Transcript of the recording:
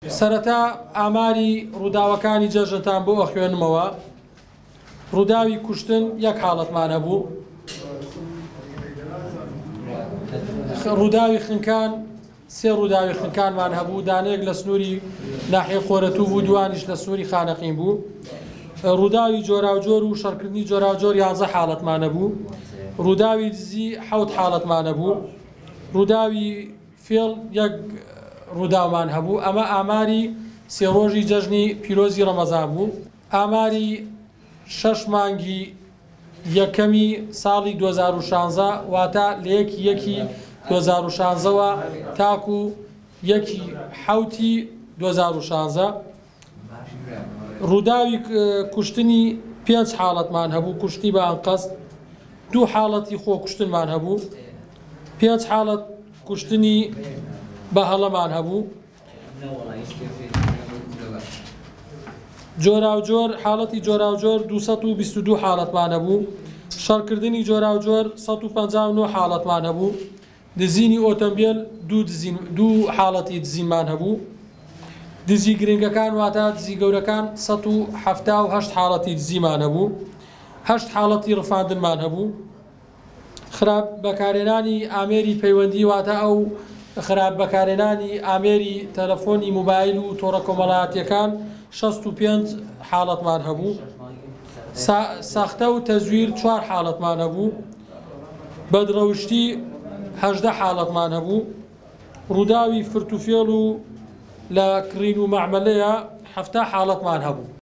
سەرەتا ئاماری ڕووداوەکانی جێژنتان بۆ ئەخوێنمەوە. ڕووداوی کوشتن یەک حاڵەتمان هەبوو. ڕووداوی خنکان سێ ڕووداوی خنکانمان هەبوو، دانەیەک لە سنووری ناحیە خۆرەتوو بوو، دوانیش لە سنووری خانەقین بوو. ڕووداوی جۆراوجۆر و شەڕکردنی جۆراوجۆر 11 حاڵەتمان هەبوو. ڕووداوی دزی 7 حاڵەتمان هەبوو. ڕووداوی فێڵ یەک ڕووداومان هەبوو. ئەمە ئاماری سێ ڕۆژی جەژنی پیرۆزی ڕەمەزان بوو. ئاماری 6 مانگی یەکەمی ساڵی 2016 واتە لە 1/1/2016ەوە تاکو 1/7/2016. ڕووداوی کوشتنی 5 حاڵەتمان هەبوو، کوشتی بە ئەنقەست. 2 حاڵەتی خۆکوشتنمان هەبوو. 5 حاڵەت کوشتنی بە هەڵەمان هەبوو. جۆراوجۆر حاڵەتی جۆراوجۆر 222 حاڵەتمان هەبوو. شەڕکردنی جۆراوجۆر 159 حاڵەتمان هەبوو. دزینی ئۆتۆمبیل 2 حاڵەتی دزینمان هەبوو. دزی گرنگەکان واتە دزی گەورەکان 178 حاڵەتی دزیمان هەبوو. 8 حاڵەتی ڕفاندنمان هەبوو. خراپ بەکارهێنانی ئامێری پەیوەندی واتە ئەو خراپ بەکارهێنانی ئامێری تەلەفۆنی موبایل و تۆڕە کۆمەڵایەتیەکان 65 حاڵەتمان هەبوو. ساختە و تەزویر 4 حاڵەتمان هەبوو. بەدڕەوشتی 18 حاڵەتمان هەبوو. ڕووداوی فرتوفێڵ و لە کڕین و مەعمەلەیە 7 حاڵەتمان هەبوو.